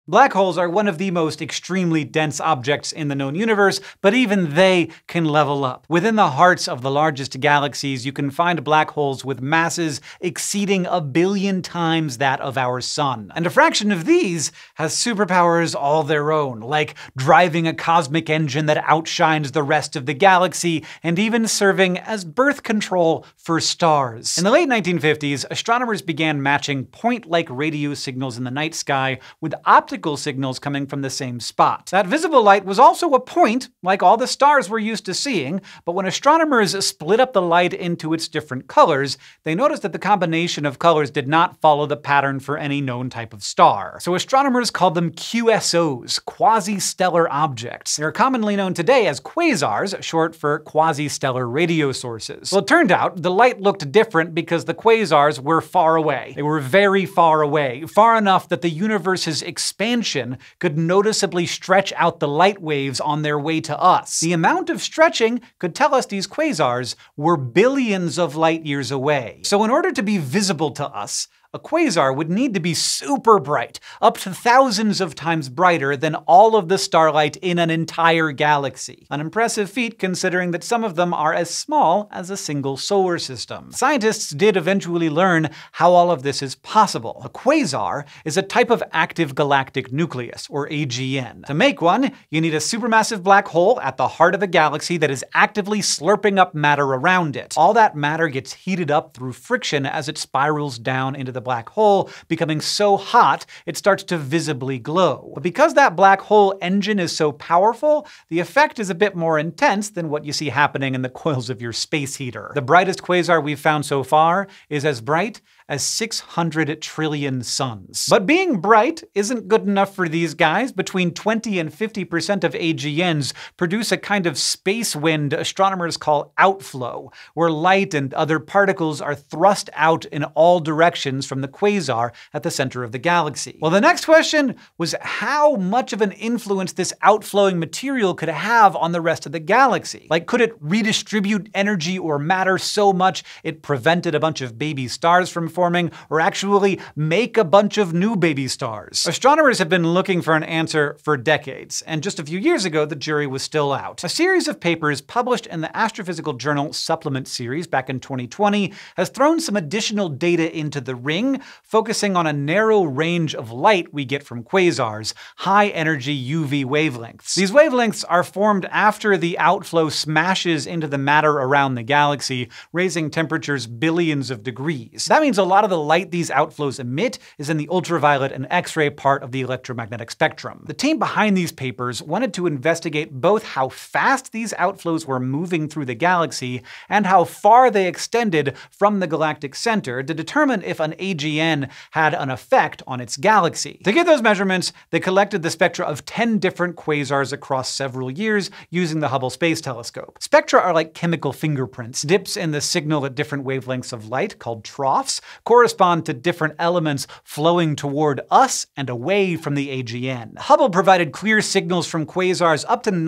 Black holes are one of the most extremely dense objects in the known universe, but even they can level up. Within the hearts of the largest galaxies, you can find black holes with masses exceeding 1 billion times that of our sun. And a fraction of these has superpowers all their own, like driving a cosmic engine that outshines the rest of the galaxy, and even serving as birth control for stars. In the late 1950s, astronomers began matching point-like radio signals in the night sky with optical signals coming from the same spot. That visible light was also a point, like all the stars we're used to seeing, but when astronomers split up the light into its different colors, they noticed that the combination of colors did not follow the pattern for any known type of star. So astronomers called them QSOs, quasi-stellar objects. They're commonly known today as quasars, short for quasi-stellar radio sources. Well, it turned out the light looked different because the quasars were far away. They were very far away, far enough that the universe's expansion could noticeably stretch out the light waves on their way to us. The amount of stretching could tell us these quasars were billions of light years away. So in order to be visible to us, a quasar would need to be super bright, up to thousands of times brighter than all of the starlight in an entire galaxy. An impressive feat considering that some of them are as small as a single solar system. Scientists did eventually learn how all of this is possible. A quasar is a type of active galactic nucleus, or AGN. To make one, you need a supermassive black hole at the heart of a galaxy that is actively slurping up matter around it. All that matter gets heated up through friction as it spirals down into the black hole, becoming so hot it starts to visibly glow. But because that black hole engine is so powerful, the effect is a bit more intense than what you see happening in the coils of your space heater. The brightest quasar we've found so far is as bright as 600 trillion suns. But being bright isn't good enough for these guys. Between 20 and 50% of AGNs produce a kind of space wind astronomers call outflow, where light and other particles are thrust out in all directions from the quasar at the center of the galaxy. Well, the next question was how much of an influence this outflowing material could have on the rest of the galaxy. Like, could it redistribute energy or matter so much it prevented a bunch of baby stars from forming, or actually make a bunch of new baby stars? Astronomers have been looking for an answer for decades, and just a few years ago, the jury was still out. A series of papers published in the Astrophysical Journal Supplement series back in 2020 has thrown some additional data into the ring, focusing on a narrow range of light we get from quasars, high-energy UV wavelengths. These wavelengths are formed after the outflow smashes into the matter around the galaxy, raising temperatures billions of degrees. That means a lot of the light these outflows emit is in the ultraviolet and X-ray part of the electromagnetic spectrum. The team behind these papers wanted to investigate both how fast these outflows were moving through the galaxy and how far they extended from the galactic center to determine if an AGN had an effect on its galaxy. To get those measurements, they collected the spectra of 10 different quasars across several years using the Hubble Space Telescope. Spectra are like chemical fingerprints. Dips in the signal at different wavelengths of light, called troughs, correspond to different elements flowing toward us and away from the AGN. Hubble provided clear signals from quasars up to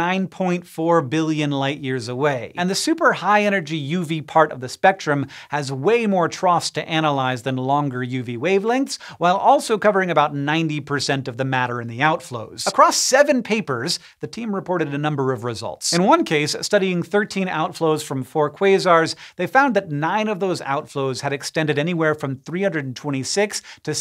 9.4 billion light-years away, and the super high-energy UV part of the spectrum has way more troughs to analyze than longer UV wavelengths, while also covering about 90% of the matter in the outflows. Across 7 papers, the team reported a number of results. In one case, studying 13 outflows from 4 quasars, they found that 9 of those outflows had extended anywhere from 326 to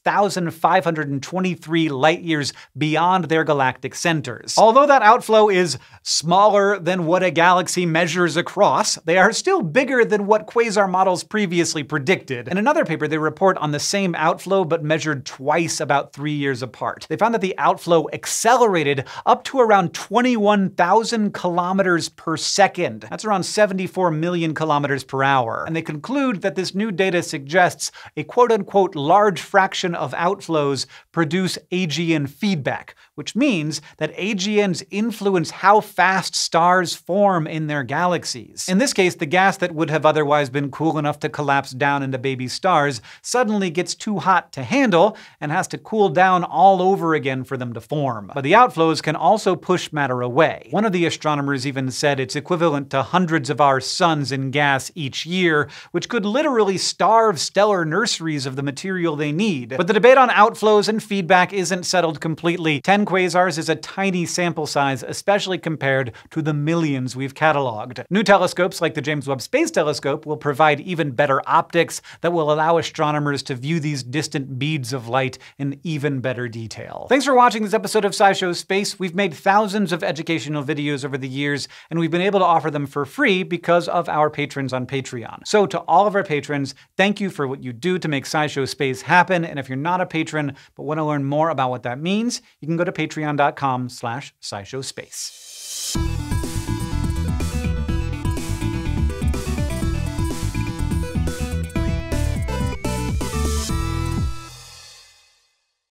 6,523 light-years beyond their galactic centers. Although that outflow is smaller than what a galaxy measures across, they are still bigger than what quasar models previously predicted. In another paper, they report on the same outflow but measured twice about 3 years apart. They found that the outflow accelerated up to around 21,000 kilometers per second. That's around 74 million kilometers per hour. And they conclude that this new data suggests a quote-unquote large fraction of outflows produce AGN feedback, which means that AGNs influence how fast stars form in their galaxies. In this case, the gas that would have otherwise been cool enough to collapse down into baby stars suddenly gets too hot to handle and has to cool down all over again for them to form. But the outflows can also push matter away. One of the astronomers even said it's equivalent to hundreds of our suns in gas each year, which could literally starve stellar nurseries of the material they need. But the debate on outflows and feedback isn't settled completely. 10 quasars is a tiny sample size, especially compared to the millions we've cataloged. New telescopes like the James Webb Space Telescope will provide even better optics that will allow astronomers to view these distant beads of light in even better detail. Thanks for watching this episode of SciShow Space. We've made thousands of educational videos over the years, and we've been able to offer them for free because of our patrons on Patreon. So to all of our patrons, thank you for what you do to make SciShow Space happen. And if you're not a patron but want to learn more about what that means, you can go to patreon.com/SciShowSpace.